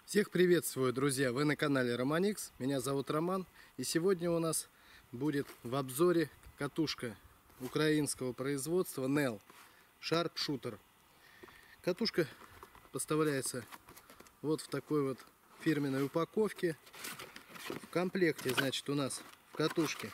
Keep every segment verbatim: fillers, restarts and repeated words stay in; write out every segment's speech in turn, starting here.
Всех приветствую, друзья! Вы на канале Романикс. Меня зовут Роман. И сегодня у нас будет в обзоре катушка украинского производства Nel Sharp Shooter. Катушка поставляется вот в такой вот фирменной упаковке. В комплекте, значит, у нас в катушке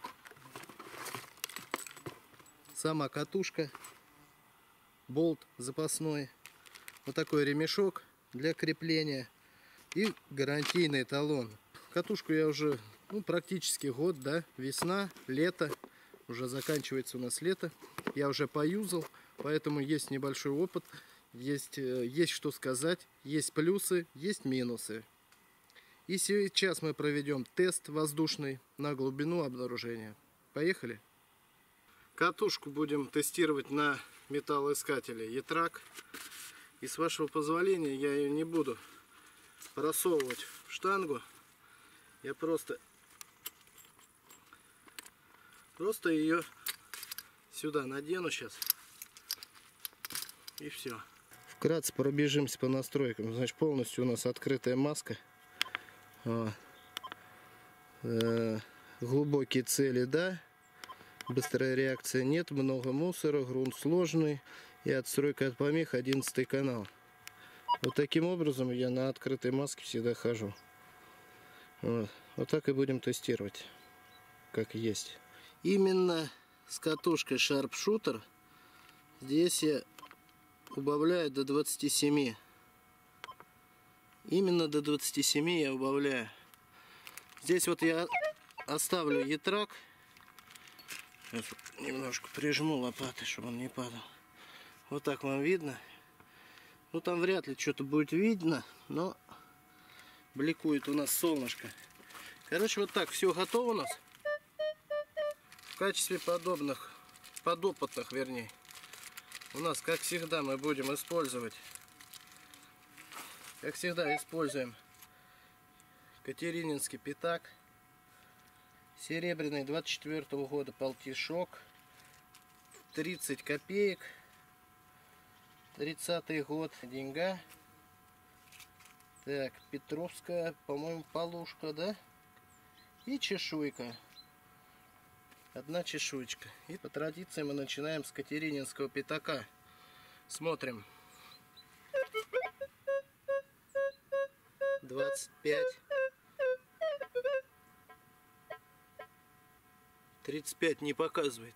сама катушка, болт запасной, вот такой ремешок для крепления и гарантийный талон. Катушку я уже ну, практически год, да, весна, лето, уже заканчивается у нас лето. Я уже поюзал, поэтому есть небольшой опыт, есть, есть что сказать, есть плюсы, есть минусы. И сейчас мы проведем тест воздушный на глубину обнаружения. Поехали! Катушку будем тестировать на металлоискателе Етрак. И с вашего позволения я ее не буду просовывать в штангу. Я просто просто ее сюда надену сейчас. И все. Вкратце пробежимся по настройкам. Значит, полностью у нас открытая маска. О. Э, глубокие цели, да. Быстрая реакция нет. Много мусора. Грунт сложный. И отстройка от помех одиннадцатый канал. Вот таким образом я на открытой маске всегда хожу. Вот, вот так и будем тестировать, как есть. Именно с катушкой Sharp Shooter здесь я убавляю до двадцати семи. Именно до двадцати семи я убавляю. Здесь вот я оставлю Етрак. Сейчас немножко прижму лопатой, чтобы он не падал. Вот так вам видно. Ну там вряд ли что-то будет видно, но бликует у нас солнышко. Короче, вот так все готово у нас. В качестве подобных, подопытных, вернее, у нас, как всегда, мы будем использовать, как всегда, используем Катерининский пятак. Серебряный двадцать четвёртого года полтишок. тридцать копеек. тридцатый год, деньга. Так, Петровская, по-моему, полушка, да? И чешуйка. Одна чешуечка. И по традиции мы начинаем с Катерининского пятака. Смотрим. двадцать пять. тридцать пять не показывает.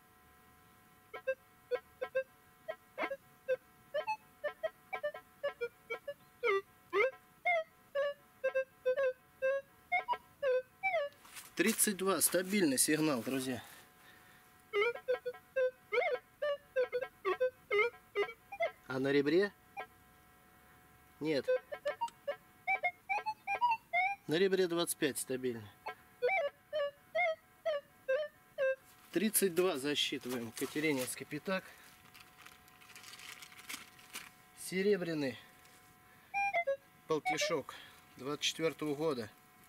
тридцать два, стабильный сигнал, друзья. А на ребре? Нет. На ребре двадцать пять стабильный. тридцать два засчитываем. Катерининский пятак. Серебряный полтишок двадцать четвёртого года.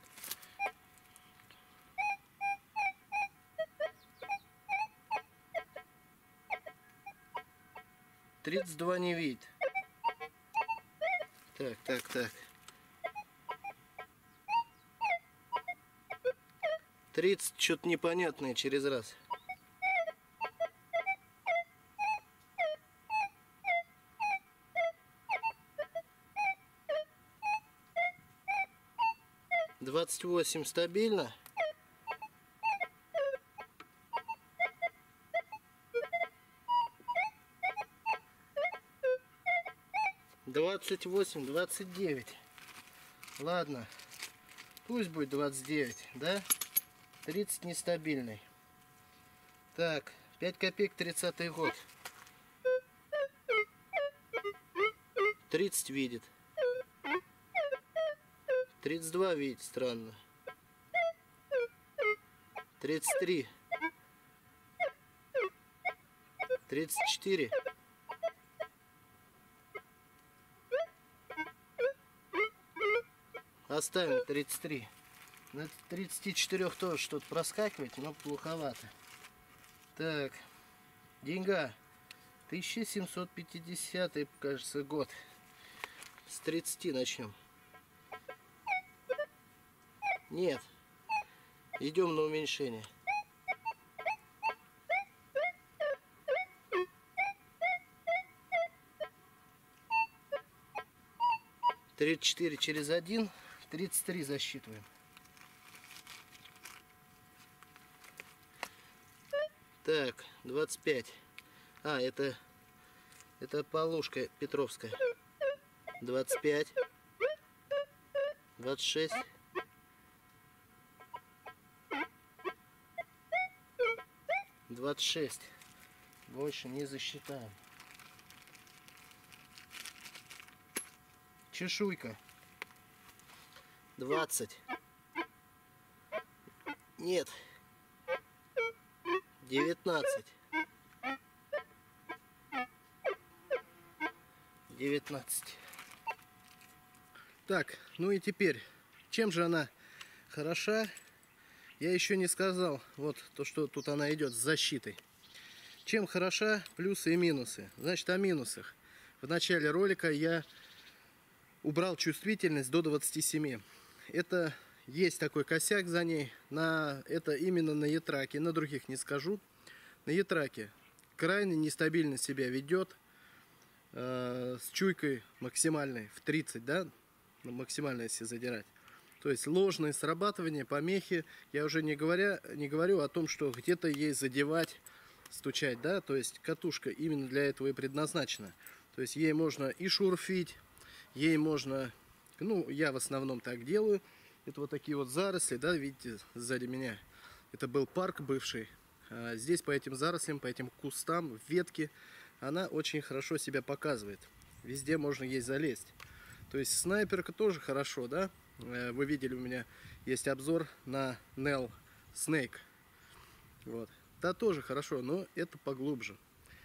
тридцать два не видит. Так, так, так. тридцать что-то непонятное через раз. двадцать восемь стабильно. двадцать восемь, двадцать девять. Ладно. Пусть будет двадцать девять, да? тридцать нестабильный. Так, пять копеек, тридцатый год. тридцать видит. тридцать два видит, странно. тридцать три. тридцать четыре. Оставим тридцать три. На тридцати четырёх тоже что-то проскакивает, но плоховато. Так, деньга. тысяча семьсот пятидесятый, кажется, год. С тридцати начнем. Нет. Идем на уменьшение. тридцать четыре через один, тридцать три засчитываем. Так, двадцать пять. А, это, это полушка петровская. двадцать пять. двадцать шесть. двадцать шесть. Больше не засчитаем. Чешуйка. двадцать. Нет. девятнадцать. девятнадцать. Так, ну и теперь, чем же она хороша? Я еще не сказал, вот то, что тут она идет с защитой. Чем хороша, плюсы и минусы. Значит, о минусах. В начале ролика я убрал чувствительность до двадцати семи. Это есть такой косяк за ней. На, это именно на ятраке, на других не скажу. На ятраке крайне нестабильно себя ведет. Э, с чуйкой максимальной в тридцать, да? Максимально если задирать. То есть ложные срабатывания, помехи. Я уже не, говоря, не говорю о том, что где-то ей задевать, стучать, да? То есть катушка именно для этого и предназначена. То есть ей можно и шурфить, ей можно, ну, я в основном так делаю. Это вот такие вот заросли, да, видите, сзади меня. Это был парк бывший. А здесь по этим зарослям, по этим кустам, ветки, она очень хорошо себя показывает. Везде можно ей залезть. То есть снайперка тоже хорошо, да? Вы видели, у меня есть обзор на Nel Snake. Вот. Та тоже хорошо, но это поглубже.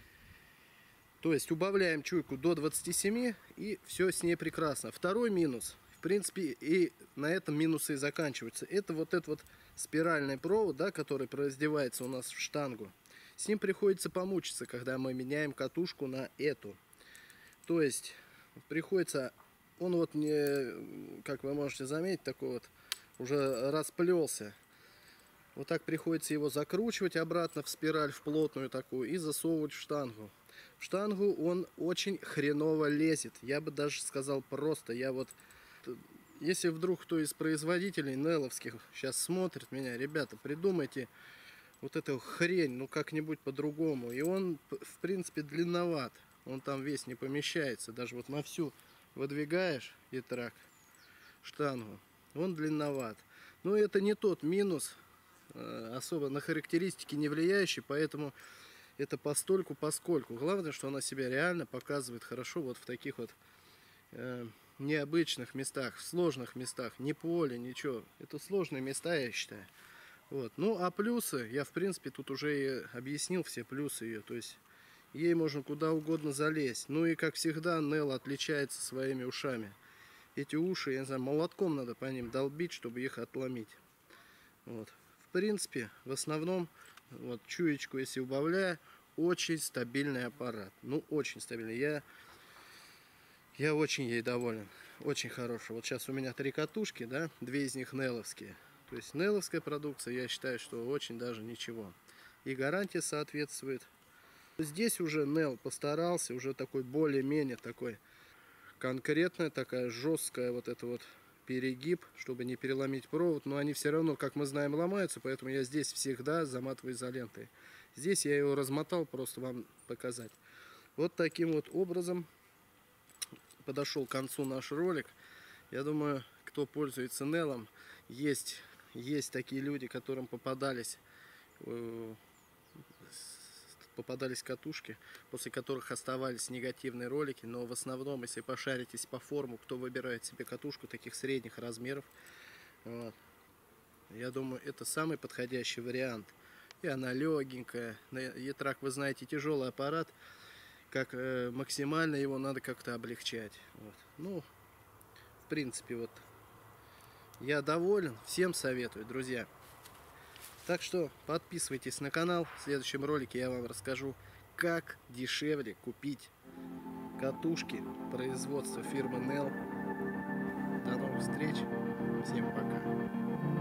То есть убавляем чуйку до двадцати семи, и все с ней прекрасно. Второй минус, в принципе, и на этом минусы и заканчиваются. Это вот этот вот спиральный провод, да, который раздевается у нас в штангу. С ним приходится помучиться, когда мы меняем катушку на эту. То есть приходится, он вот не, как вы можете заметить, такой вот уже расплелся. Вот так приходится его закручивать обратно в спираль, в плотную такую, и засовывать в штангу. В штангу он очень хреново лезет. Я бы даже сказал просто. Я вот, если вдруг кто из производителей неловских сейчас смотрит меня, ребята, придумайте вот эту хрень, ну как-нибудь по-другому. И он, в принципе, длинноват. Он там весь не помещается. Даже вот на всю выдвигаешь ятрак, штангу, он длинноват. Но это не тот минус, особо на характеристики не влияющий, поэтому это постольку поскольку. Главное, что она себя реально показывает хорошо вот в таких вот э, необычных местах, в сложных местах, не поле, ничего. Это сложные места, я считаю. Вот. Ну а плюсы, я в принципе тут уже и объяснил все плюсы ее. То есть ей можно куда угодно залезть. Ну и как всегда Nel отличается своими ушами. Эти уши, я не знаю, молотком надо по ним долбить, чтобы их отломить. Вот. В принципе, в основном, вот чуечку если убавляю, очень стабильный аппарат. Ну, очень стабильный. Я, я очень ей доволен. Очень хороший. Вот сейчас у меня три катушки, да, две из них неловские. То есть неловская продукция, я считаю, что очень даже ничего. И гарантия соответствует. Здесь уже Nel постарался, уже такой более-менее такой конкретная, такая жесткая вот эта вот перегиб, чтобы не переломить провод, но они все равно, как мы знаем, ломаются, поэтому я здесь всегда заматываю изолентой. Здесь я его размотал, просто вам показать. Вот таким вот образом подошел к концу наш ролик. Я думаю, кто пользуется Nel, есть, есть такие люди, которым попадались попадались катушки, после которых оставались негативные ролики, но в основном, если пошаритесь по форуму, кто выбирает себе катушку таких средних размеров, вот, я думаю, это самый подходящий вариант. И она легенькая. Ятрак, вы знаете, тяжелый аппарат, как э, максимально его надо как-то облегчать. Вот. Ну, в принципе, вот я доволен, всем советую, друзья. Так что подписывайтесь на канал. В следующем ролике я вам расскажу, как дешевле купить катушки производства фирмы Nel. До новых встреч. Всем пока.